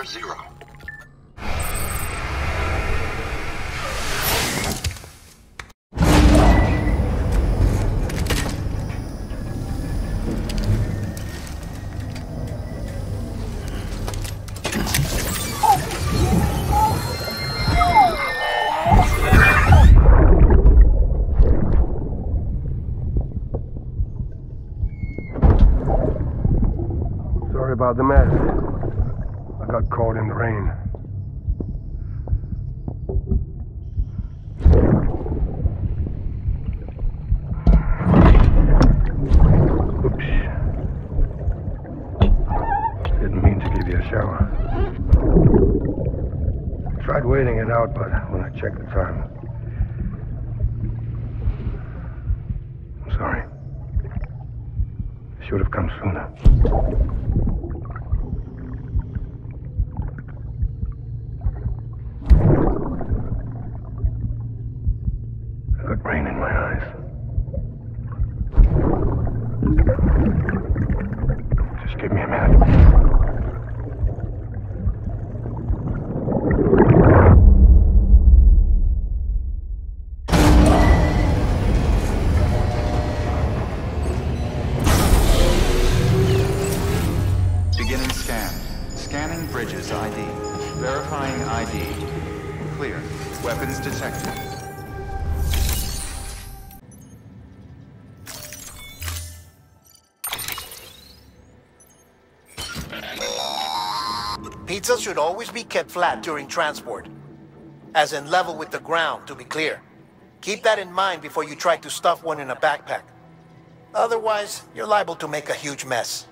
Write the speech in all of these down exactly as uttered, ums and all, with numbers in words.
zero. Sorry about the mess. I got caught in the rain. Oops. Didn't mean to give you a shower. Tried waiting it out, but when I checked the time... I'm sorry. Should have come sooner. I got rain in my eyes. Just give me a minute. Beginning scan. Scanning bridges I D. Verifying I D. Clear. Weapons detected. Pizza should always be kept flat during transport. As in level with the ground, to be clear. Keep that in mind before you try to stuff one in a backpack. Otherwise, you're liable to make a huge mess.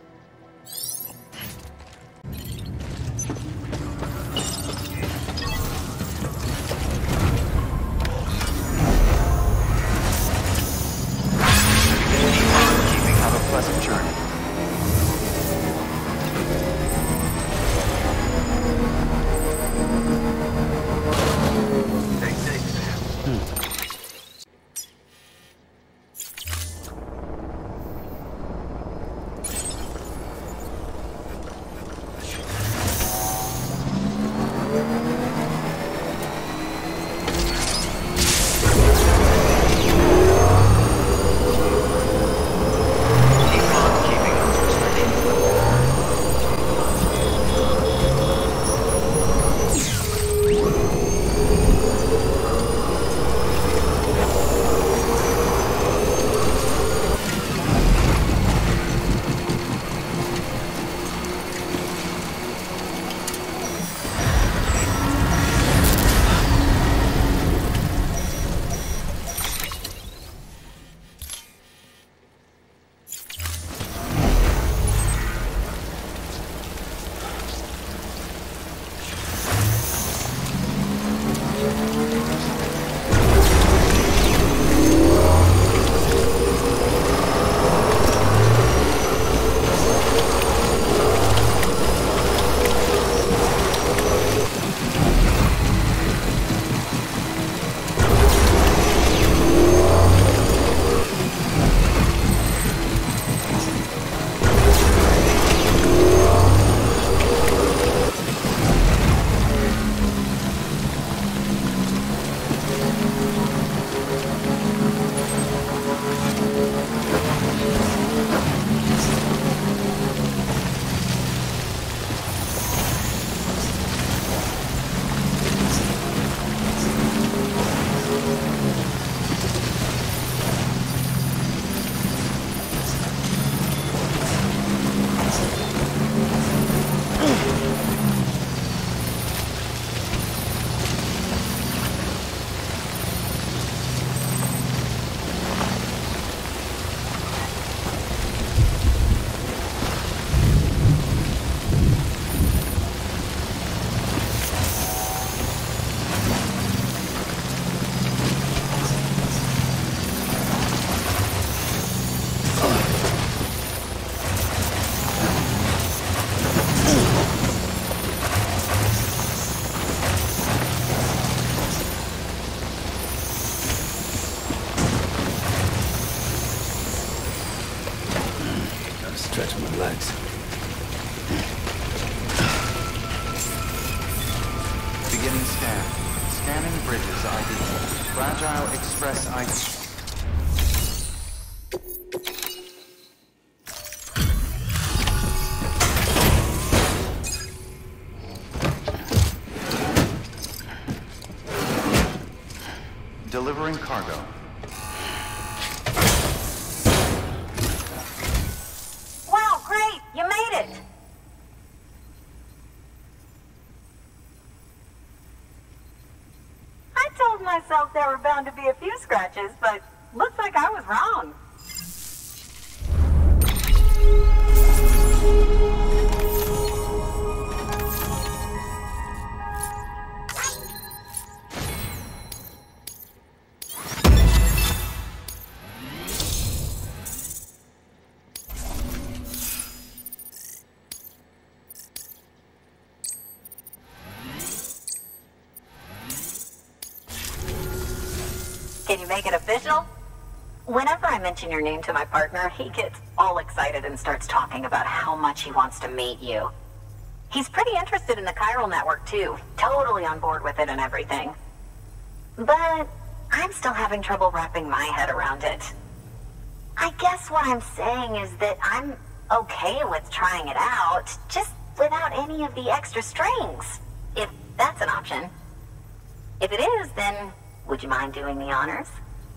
Keeping have a pleasant journey. Stretch my legs. Beginning scan. Scanning bridges I D. Fragile Express I D. Delivering cargo. Wow, great! You made it! I told myself there were bound to be a few scratches, but looks like I was wrong. Can you make it official? Whenever I mention your name to my partner, he gets all excited and starts talking about how much he wants to meet you. He's pretty interested in the chiral network too, totally on board with it and everything. But I'm still having trouble wrapping my head around it. I guess what I'm saying is that I'm okay with trying it out, just without any of the extra strings, if that's an option. If it is, then would you mind doing the honors?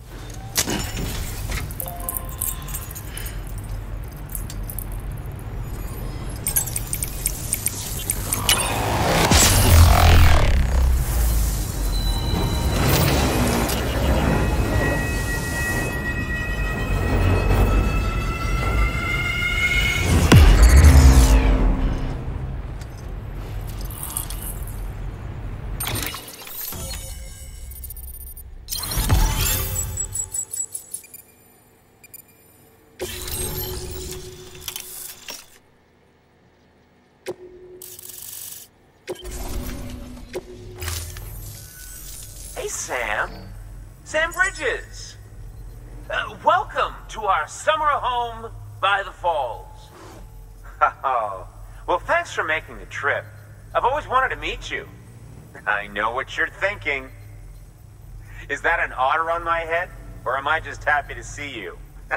Sam. Sam Bridges. Uh, welcome to our summer home by the falls. Oh, well, thanks for making the trip. I've always wanted to meet you. I know what you're thinking. Is that an otter on my head, or am I just happy to see you?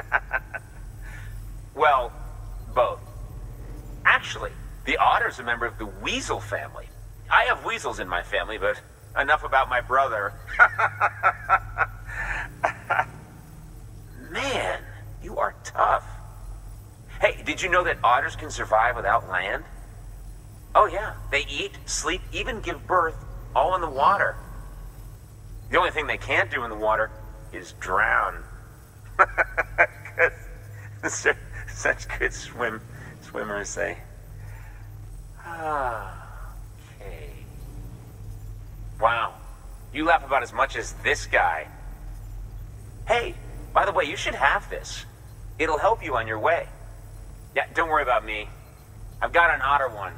Well, both. Actually, the otter's a member of the weasel family. I have weasels in my family, but enough about my brother. Man, you are tough. Hey, did you know that otters can survive without land? Oh yeah, they eat, sleep, even give birth, all in the water. The only thing they can't do in the water is drown. Because they're such good swim swimmers, they. Okay. Wow, you laugh about as much as this guy. Hey, by the way, you should have this. It'll help you on your way. Yeah, don't worry about me. I've got an otter one.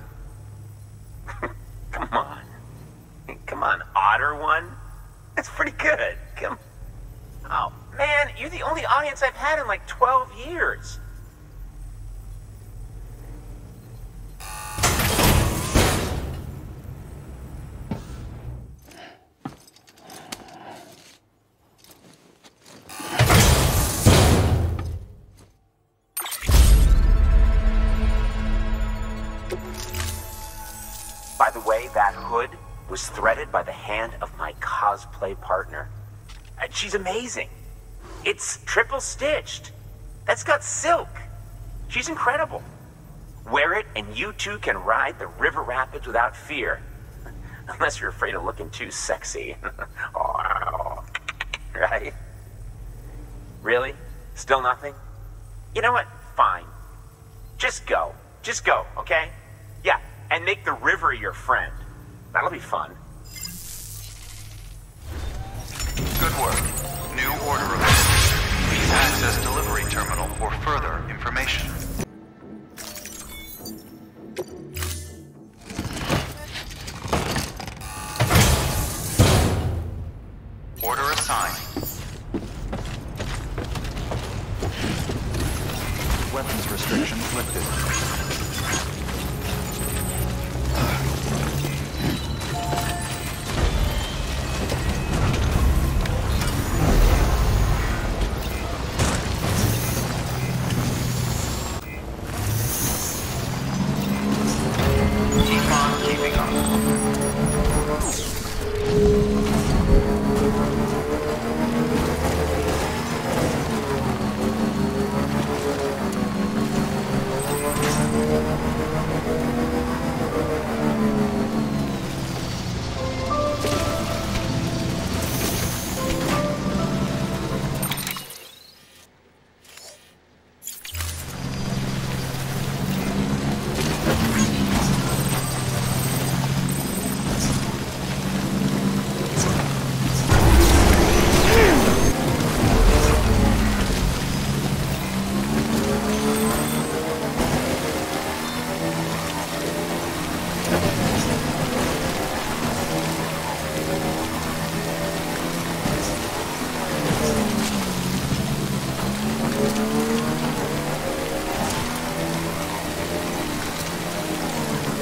Come on. Come on, otter one? That's pretty good. Come. Oh, man, you're the only audience I've had in like twelve years. By the way, that hood was threaded by the hand of my cosplay partner. And she's amazing. It's triple stitched. That's got silk. She's incredible. Wear it and you too can ride the river rapids without fear. Unless you're afraid of looking too sexy. Right? Really? Still nothing? You know what? Fine. Just go. Just go, okay? Yeah, and make the river your friend. That'll be fun. Good work. New order available. Please access delivery terminal for further information. Order assigned. Weapons restrictions lifted.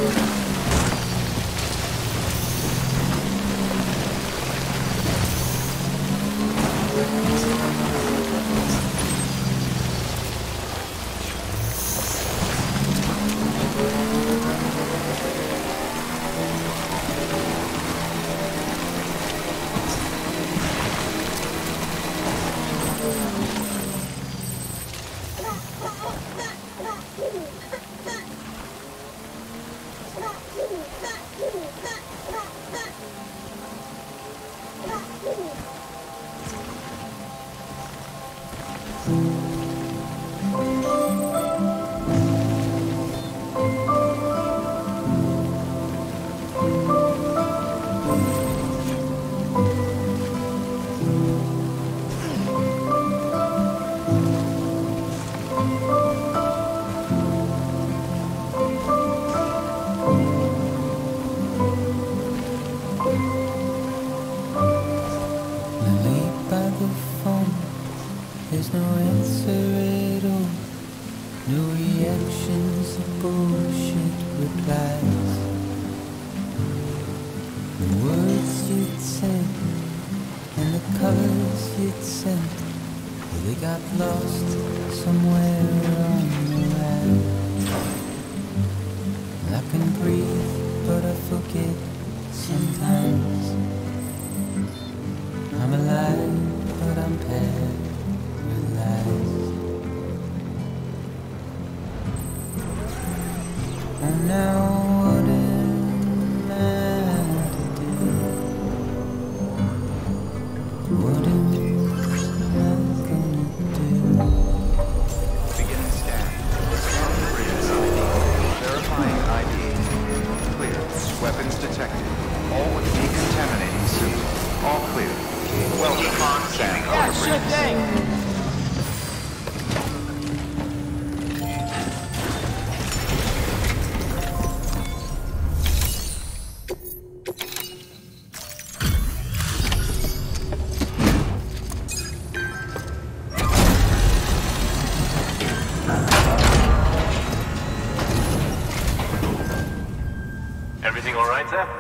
Everything all right, sir?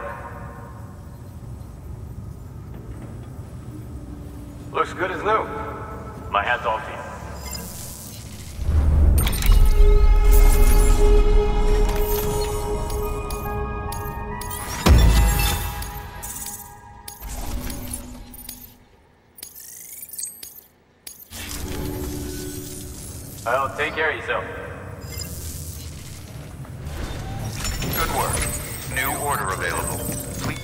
Looks good as new. My hat's off to you. Well, take care of yourself. Good work. New order available. Please.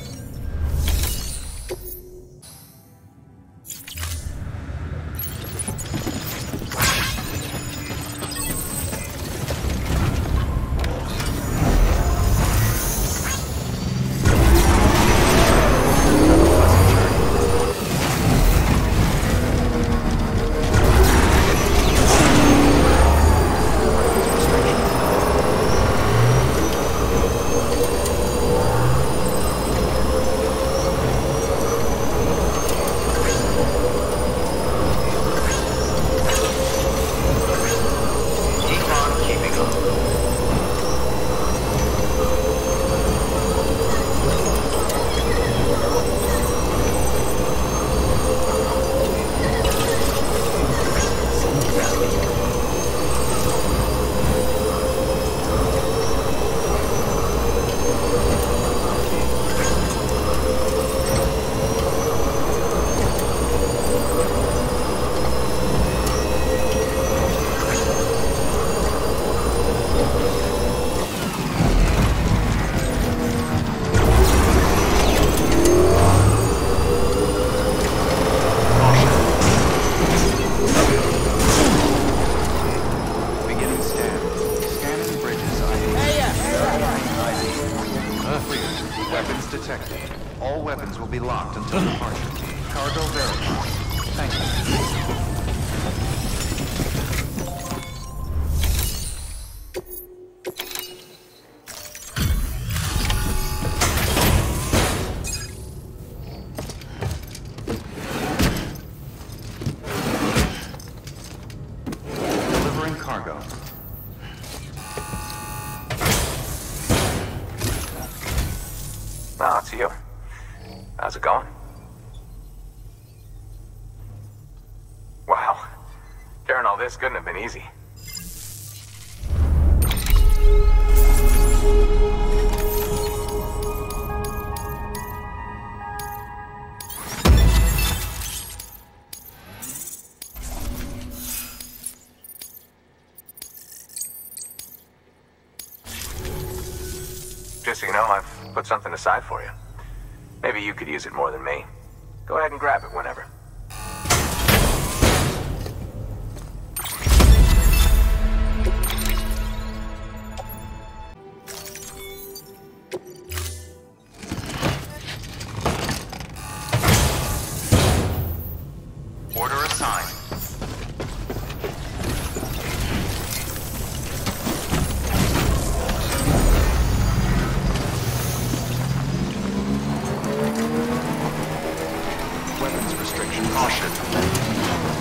Detected. All weapons will be locked until departure. Cargo verified. Thank you. Delivering cargo. How's it going? Wow. Carrying all this couldn't have been easy. Just so you know, I've put something aside for you. Maybe you could use it more than me. Go ahead and grab it whenever. Order assigned. Weapons restriction caution.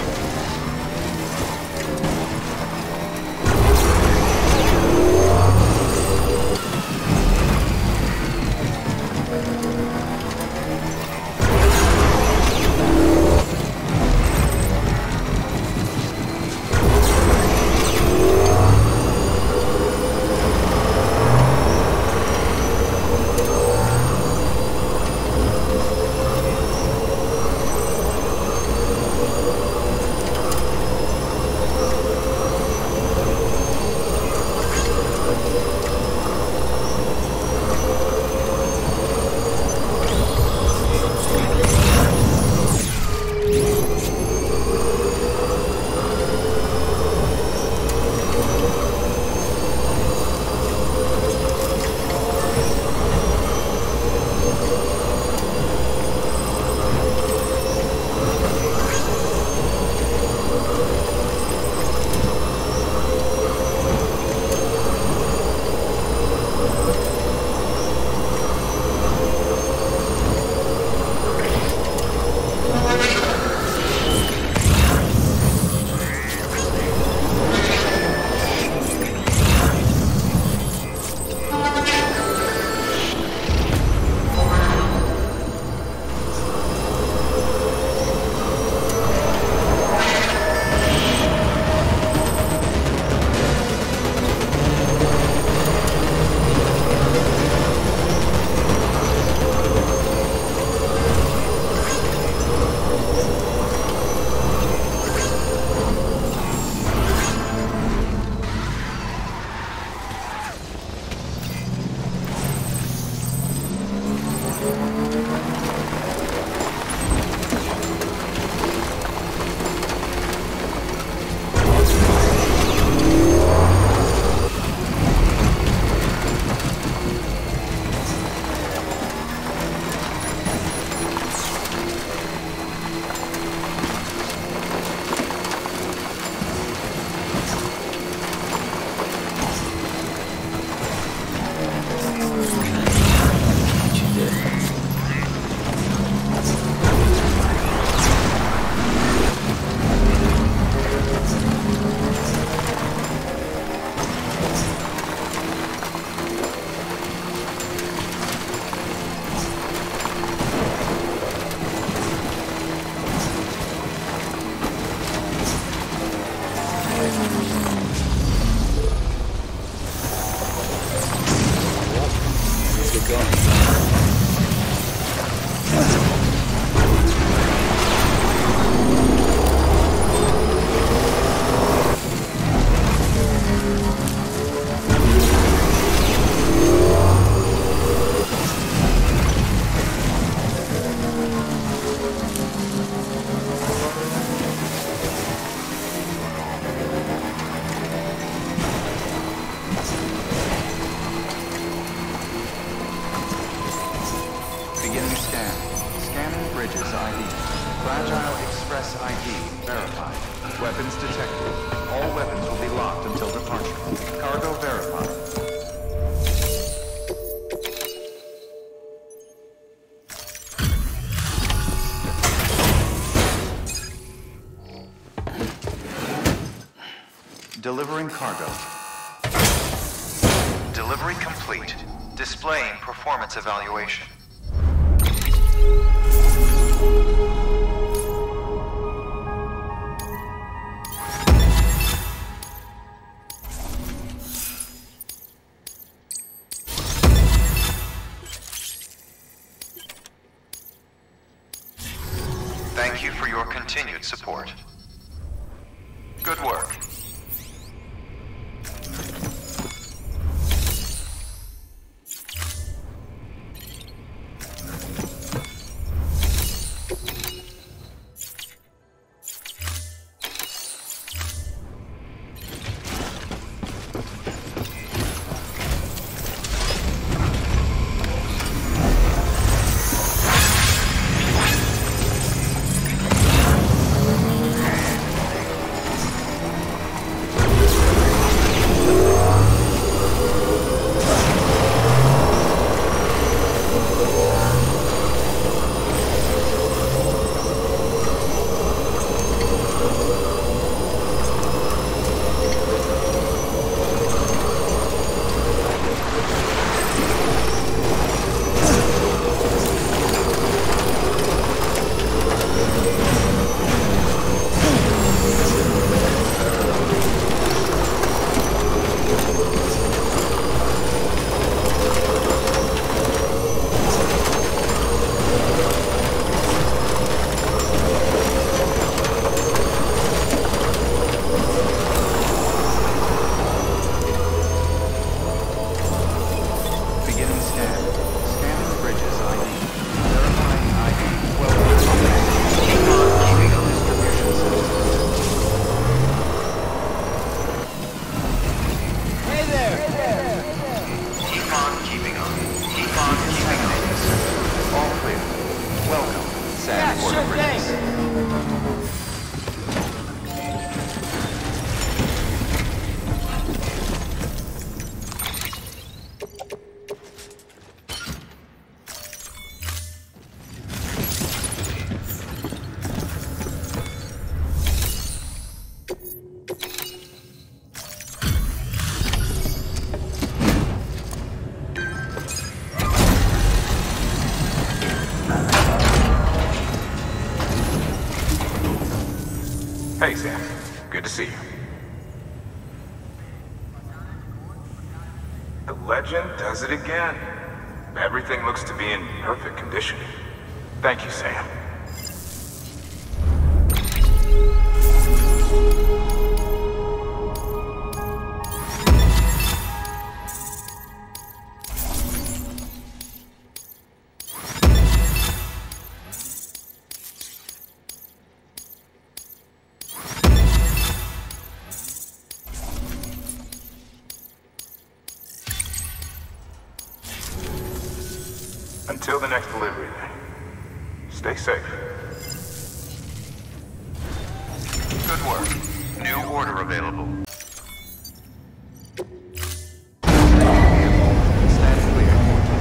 Weapons detected. All weapons will be locked until departure. Cargo verified. Delivering cargo. Delivery complete. Displaying performance evaluation. your continued support. Good work. Hey, Sam. Good to see you. The legend does it again. Everything looks to be in perfect condition. Thank you, Sam. Until the next delivery, then. Stay safe. Good work. New order available. Stand clear.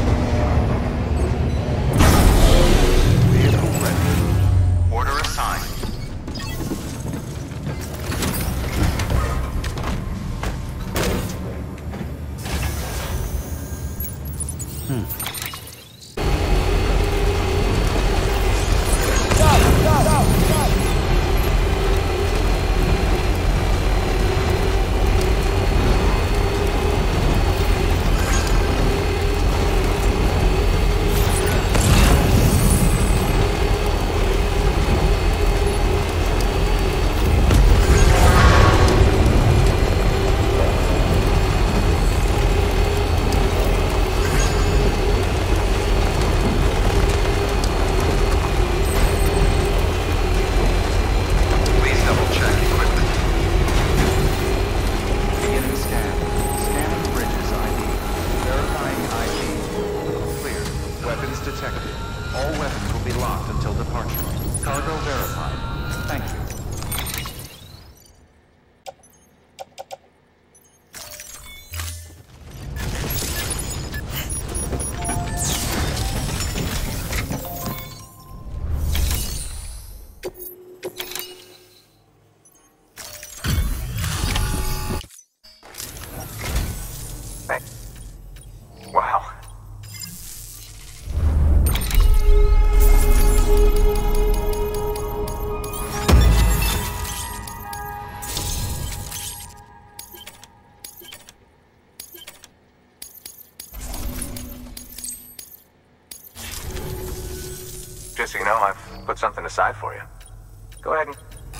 Vehicle ready. Order assigned. Detected. All weapons will be locked until departure. Cargo verified. Thank you. Wow. Just so you know, I've put something aside for you. Go ahead and...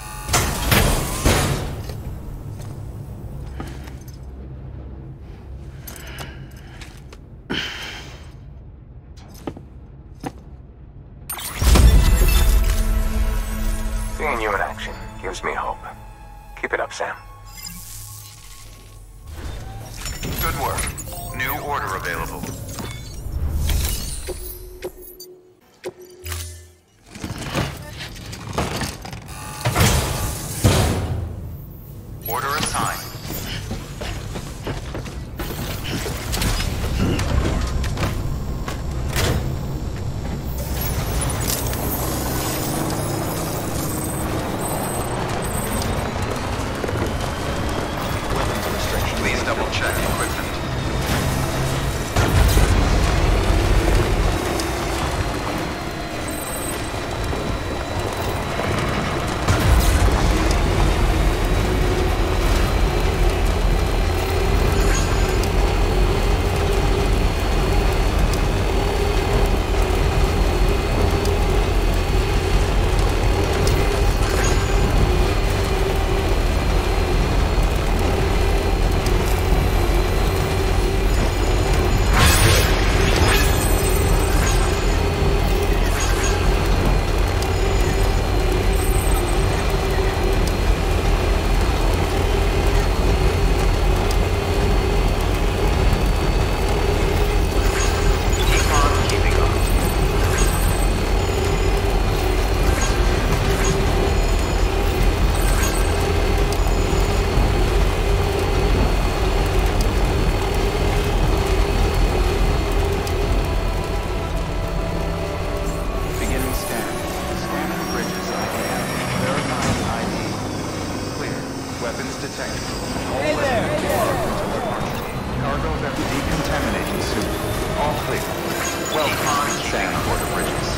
Seeing you in action gives me hope. Keep it up, Sam. Good work. New order available. Order assigned. Please double check equipment. Weapons detected. Hey there! Hey there! Cargo that decontaminating soon. All clear. Welcome, Sam Porter Bridges.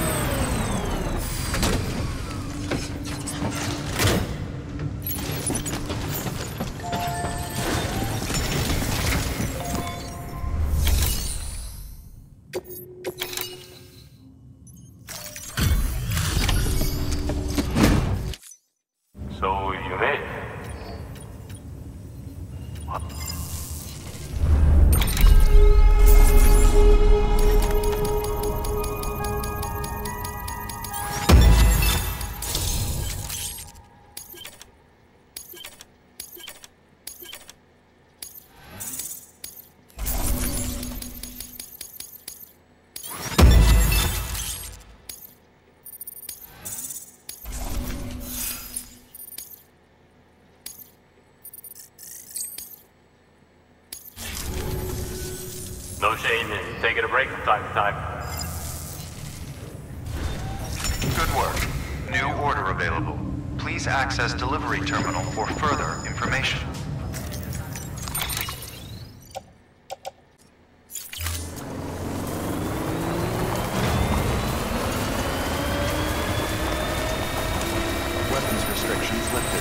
So you made it. No shame in taking a break from time to time. Good work. New order available. Please access delivery terminal for further information. Weapons restrictions lifted.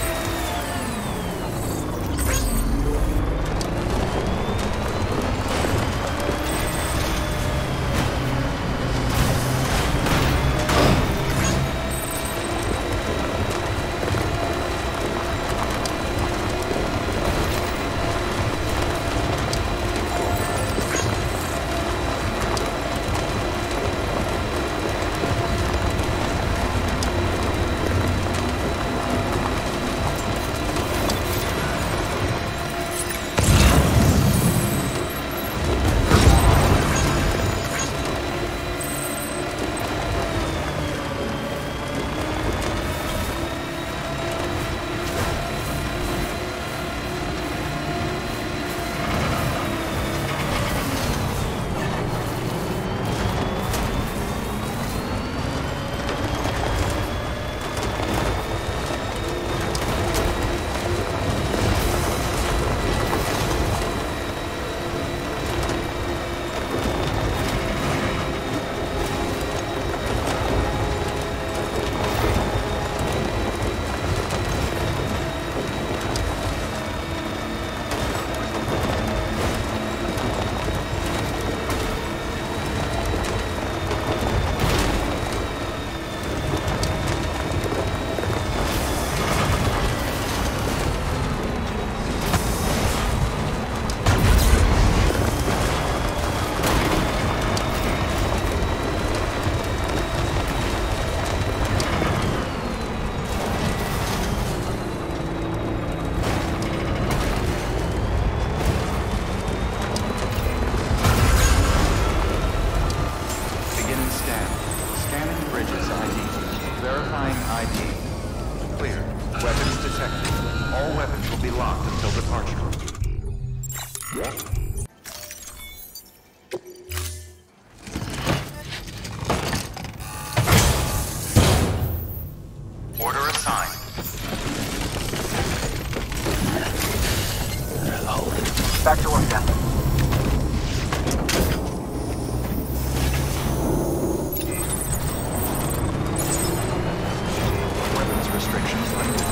Order assigned. Back to work, Captain. Weapons restrictions lifted.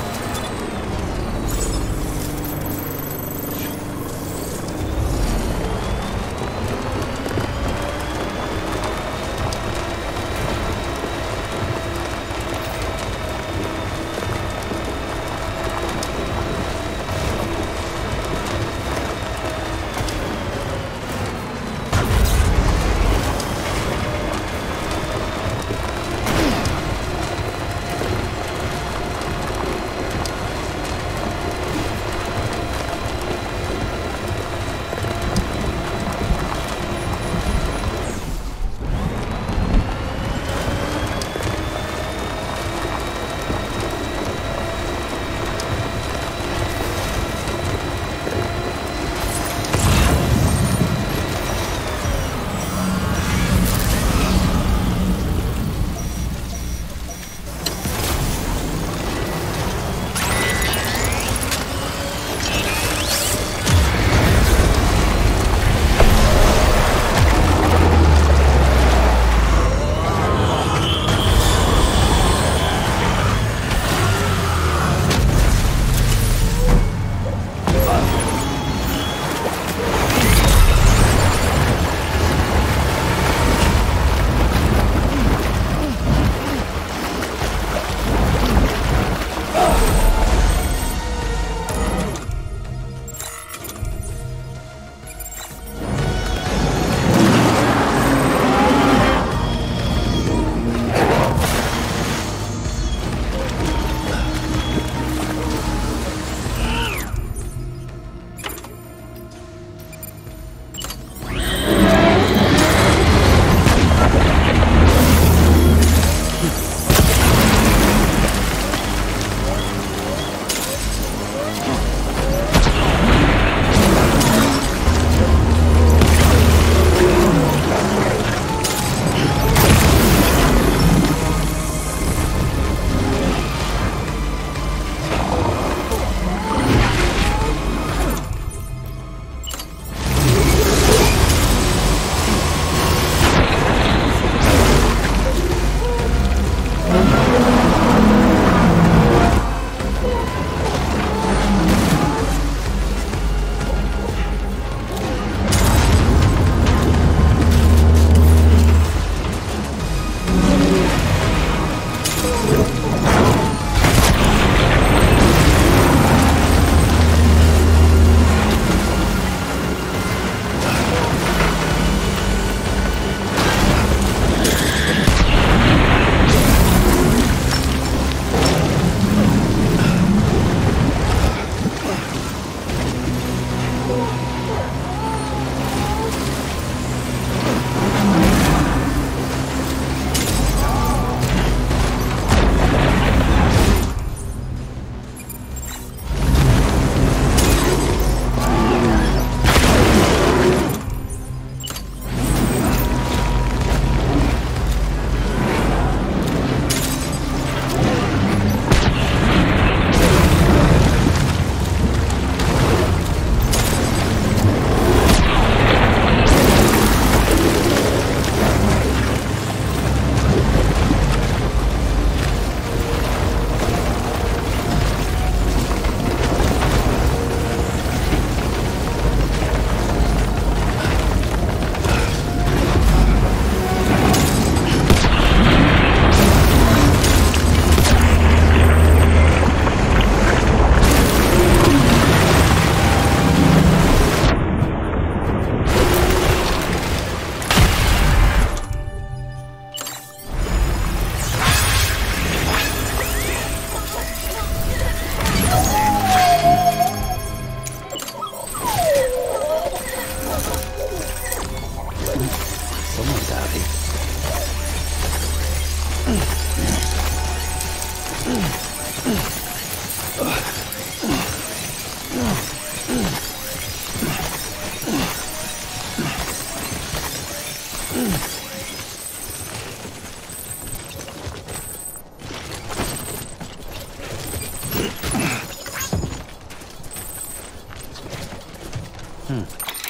Hmm.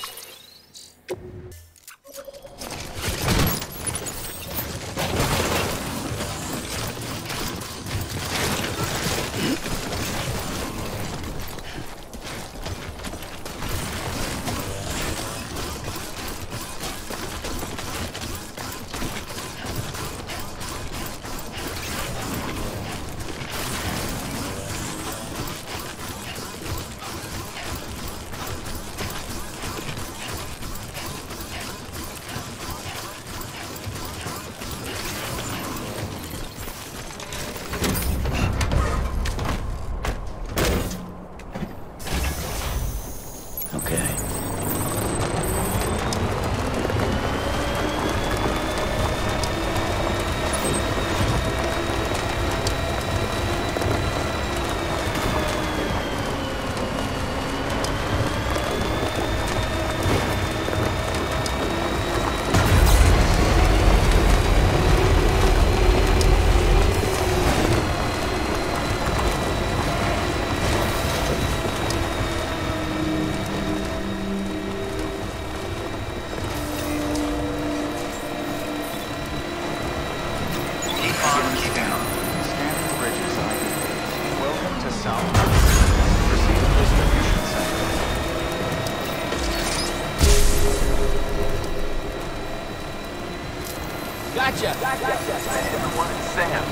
Gotcha! Gotcha! Everyone is Sam.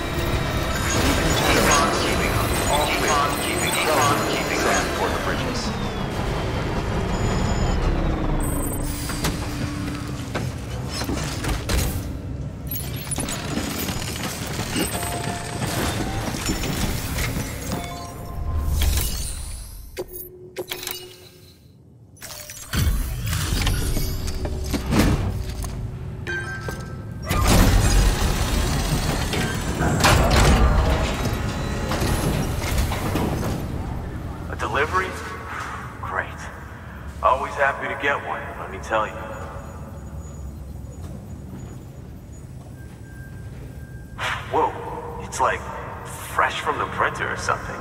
Keep on keeping on. All clear. Keep on keeping on. Keep on keeping Sam for the bridges. Delivery? Great. Always happy to get one, let me tell you. Whoa, it's like fresh from the printer or something.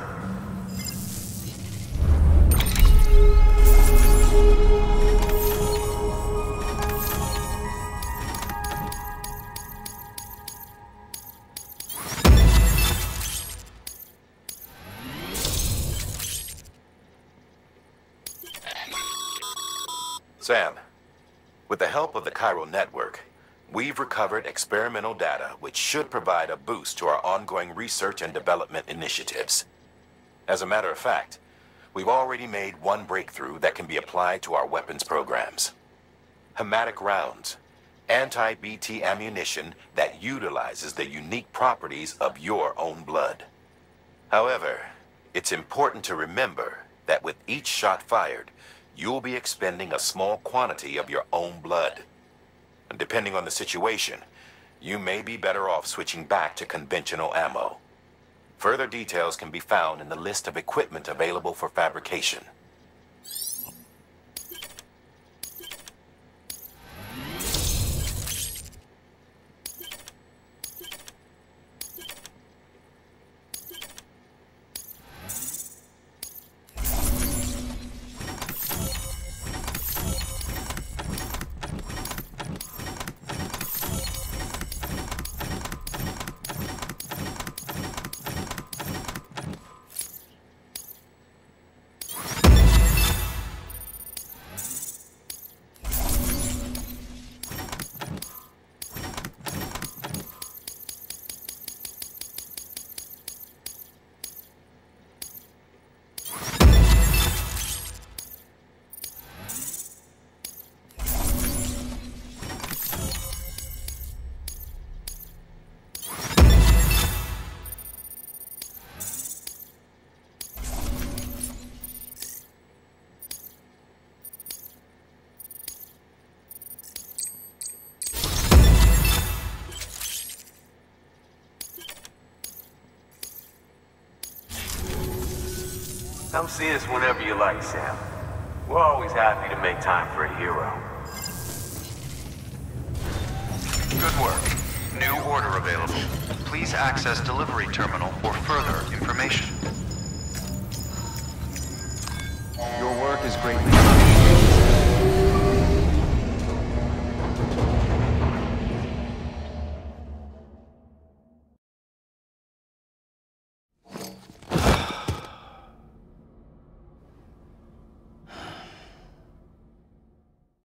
Sam, with the help of the Chiral Network, we've recovered experimental data which should provide a boost to our ongoing research and development initiatives. As a matter of fact, we've already made one breakthrough that can be applied to our weapons programs. Hematic rounds, anti-B T ammunition that utilizes the unique properties of your own blood. However, it's important to remember that with each shot fired, you'll be expending a small quantity of your own blood. And depending on the situation, you may be better off switching back to conventional ammo. Further details can be found in the list of equipment available for fabrication. Come see us whenever you like, Sam. We're always happy to make time for a hero. Good work. New order available. Please access delivery terminal for further information. Your work is greatly